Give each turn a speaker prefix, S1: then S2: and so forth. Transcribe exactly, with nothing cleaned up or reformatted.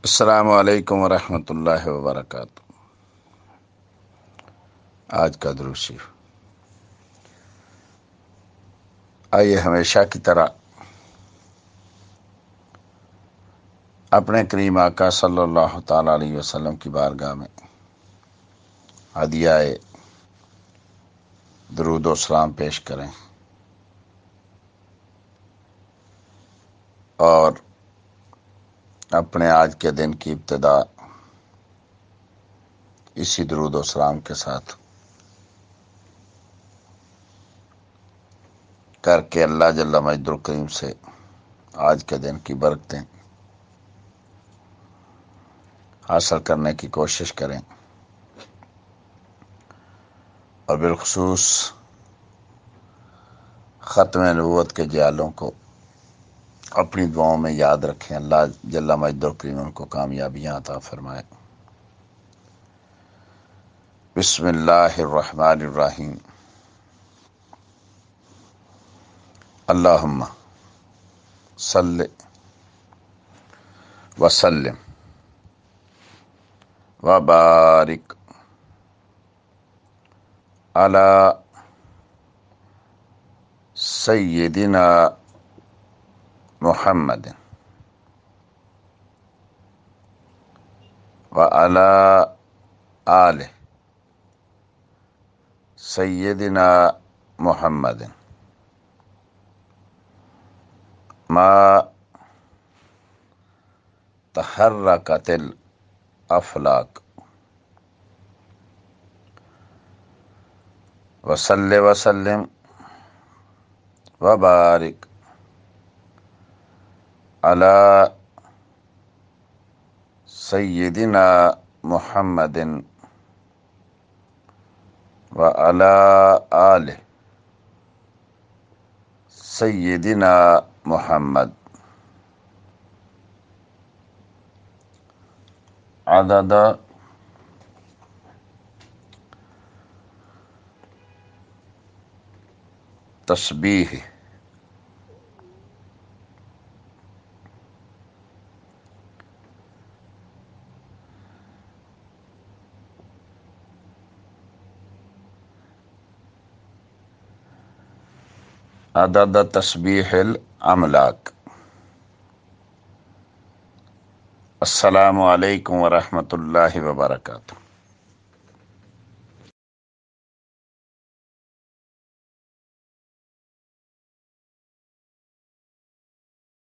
S1: السلام علیکم ورحمۃ اللہ وبرکاتہ۔ آج کا درود شریف، آئیے ہمیشہ کی طرح اپنے کریم آقا صلی اللہ تعالی علیہ وسلم کی بارگاہ میں ہدیہ درود و سلام پیش کریں اور اپنے آج کے دن کی ابتدا اسی درود و سلام کے ساتھ کر کے اللہ جل مجد الکریم سے آج کے دن کی برکتیں حاصل کرنے کی کوشش کریں، اور بالخصوص ختم نبوت کے جیالوں کو اپنی دعاؤں میں یاد رکھیں۔ اللہ جل مجد الکریم ان کو کامیابیاں عطا فرمائے۔ بسم اللہ الرحمن الرحیم۔ اللہم صلی وسلم وبارک علی سیدنا محمد وعلی آل سیدنا محمد ما تحرکت الافلاک وصلی وسلم وبارک علی سیدنا محمد وعلی آل سیدنا محمد عدد تسبیح عدد تسبیح الاملاک۔ السلام علیکم ورحمۃ اللہ وبرکاتہ۔